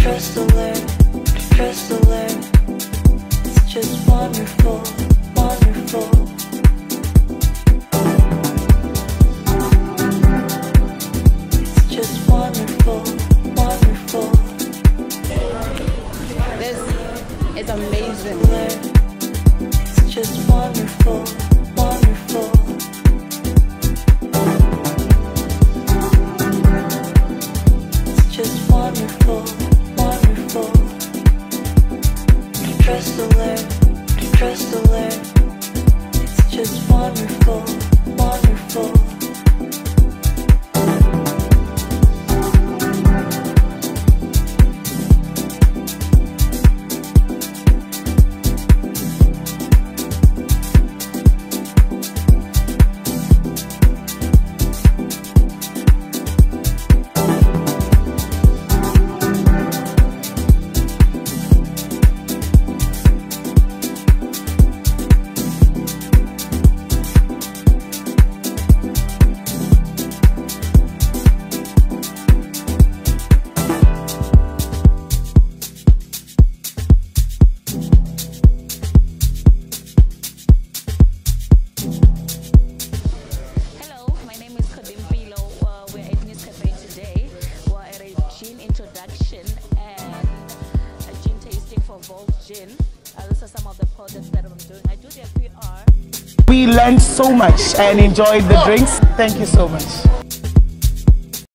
trust alert, trust alert. It's just wonderful, wonderful. It's just wonderful, wonderful. This is amazing. It's just wonderful, wonderful. It's just wonderful, wonderful. Trust alert, trust alert. It's just wonderful, wonderful. Introduction and a gin tasting for Vault Gin. Those are some of the products that I'm doing. I do their PR. We learned so much and enjoyed the drinks. Thank you so much.